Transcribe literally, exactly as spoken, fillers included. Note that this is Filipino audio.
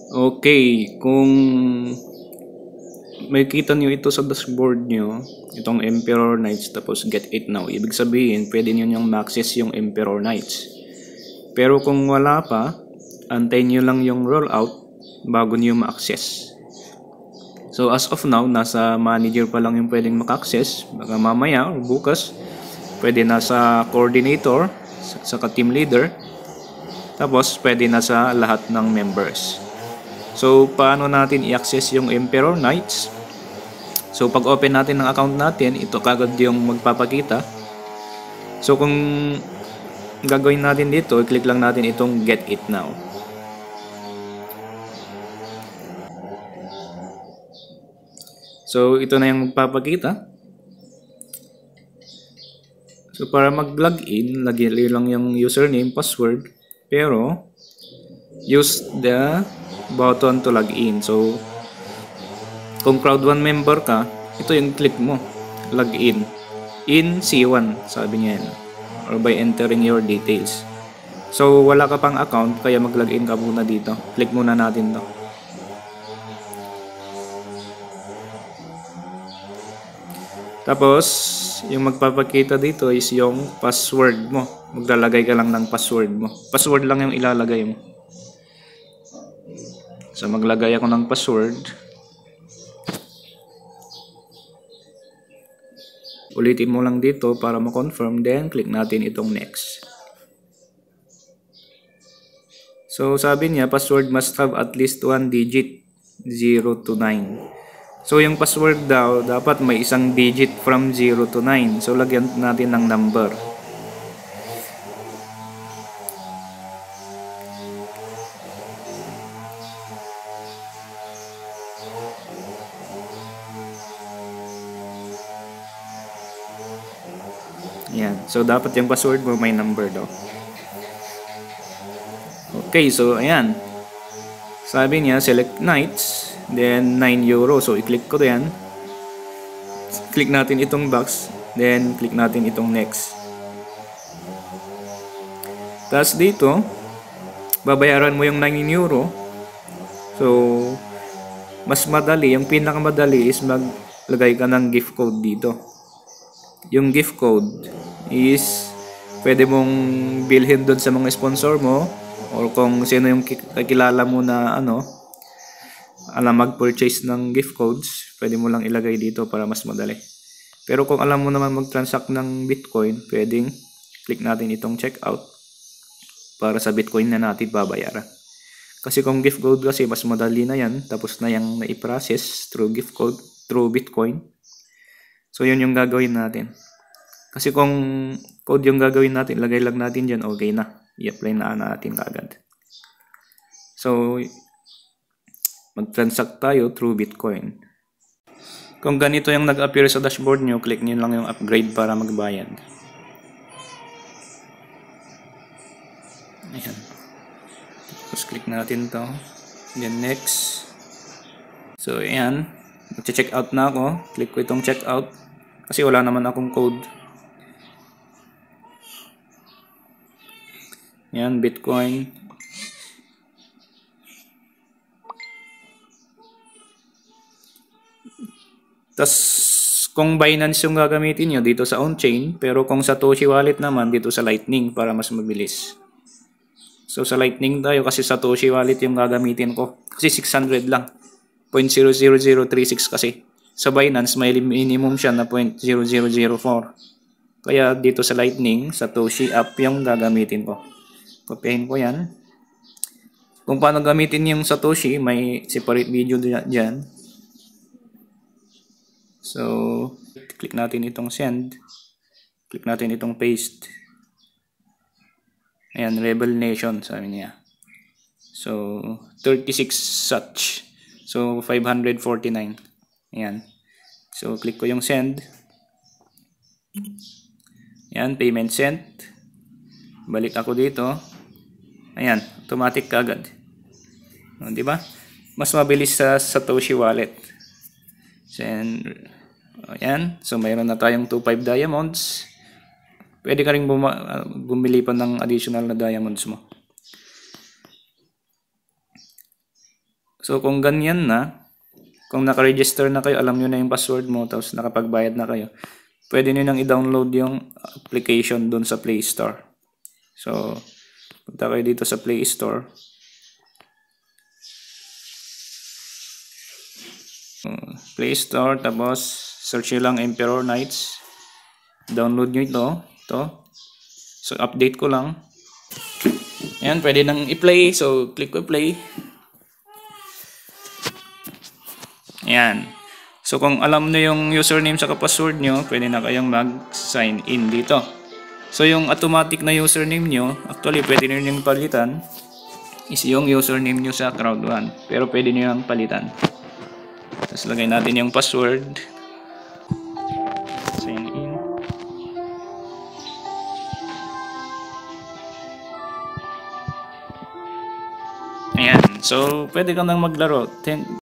Okay, kung may kita nyo ito sa dashboard nyo, itong Emperor Knights tapos get it now, ibig sabihin pwede nyo yung ma-access yung Emperor Knights. Pero kung wala pa, antayin nyo lang yung rollout bago nyo ma-access. So as of now, nasa manager pa lang yung pwedeng maka-access. Baka mamaya o bukas, pwede nasa coordinator, saka team leader, tapos pwede nasa lahat ng members. So paano natin i-access yung Emperor Knights? So pag open natin ng account natin, ito kagad yung magpapakita. So kung gagawin natin dito, i-click lang natin itong get it now. So ito na yung magpapakita. So para mag-login, lagyan lang yung username, password, pero use the button to log in. So kung crowd one member ka, ito yung click mo, log in in C one, sabi niya yan, or by entering your details. So wala ka pang account, kaya mag-login ka muna dito. Click muna natin to. Tapos yung magpapakita dito is yung password mo. Maglalagay ka lang ng password mo. Password lang yung ilalagay mo. So maglagay ako ng password. Ulitin mo lang dito para ma-confirm, then click natin itong next. So sabi niya, password must have at least one digit, zero to nine. So yung password daw dapat may isang digit from zero to nine. So lagyan natin ng number. Yan. So dapat yung password mo may number daw. Okay, so ayan. Sabi niya select Knights, then nine euro. So i-click ko 'yan. Click natin itong box, then click natin itong next. Tapos dito, babayaran mo yung nine euro. So mas madali, yung pinakamadali is maglagay ka ng gift code dito. Yung gift code is pwede mong bilhin doon sa mga sponsor mo, or kung sino yung kakilala mo na ano, alam mag-purchase ng gift codes, pwede mo lang ilagay dito para mas madali. Pero kung alam mo naman mag-transact ng Bitcoin, pwedeng click natin itong checkout para sa Bitcoin na natin babayaran. Kasi kung gift code kasi mas madali na yan, tapos na yung na-i-process through gift code, through Bitcoin. So yun yung gagawin natin. Kasi kung code yung gagawin natin, lagay lang natin dyan, okay na. I-apply na natin kagad. So mag-transact tayo through Bitcoin. Kung ganito yung nag-appear sa dashboard nyo, click nyo lang yung upgrade para magbayad. Ayan. Tapos click natin to. Then next. So ayan. Mag-check out na ako. Click ko itong check out. Kasi wala naman akong code. Ayan, Bitcoin. Tas kung Binance yung gagamitin nyo, dito sa on-chain. Pero kung Satoshi wallet naman, dito sa Lightning para mas mabilis. So sa Lightning tayo kasi Satoshi wallet yung gagamitin ko. Kasi six hundred lang. zero point zero zero zero three six kasi. Sa Binance may minimum siya na zero point zero zero zero four. Kaya dito sa Lightning, Satoshi app yung gagamitin ko. Kopyahin ko yan. Kung paano gamitin yung Satoshi, may separate video dyan. So, click natin itong send. Click natin itong paste. Ayan, Rebel Nation, sabi niya. So, thirty-six such. So, five hundred forty-nine. Ayan. So, click ko yung send. Ayan, payment sent. Balik ako dito. Ayan, automatic kagad. O, diba? Mas mabilis sa Satoshi wallet. So, ayan. So, mayroon na tayong two point five diamonds. Pwede ka rin bumili pa ng additional na diamonds mo. So kung ganyan na, kung naka-register na kayo, alam nyo na yung password mo, tapos nakapagbayad na kayo, pwede nyo nang i-download yung application dun sa Play Store. So, punta kayo dito sa Play Store. Play Store, tapos search nyo lang Emperor Knights. Download nyo ito. ito. So, update ko lang. Ayan, pwede nang i-play. So, click ko play. Ayan. So, kung alam nyo yung username sa password nyo, pwede na kayong mag-sign in dito. So, yung automatic na username nyo, actually, pwede nyo yung palitan, is yung username nyo sa crowd one. Pero pwede nyo yung palitan. Tapos, lagay natin yung password. Sign in. Ayan. So, pwede ka nang maglaro.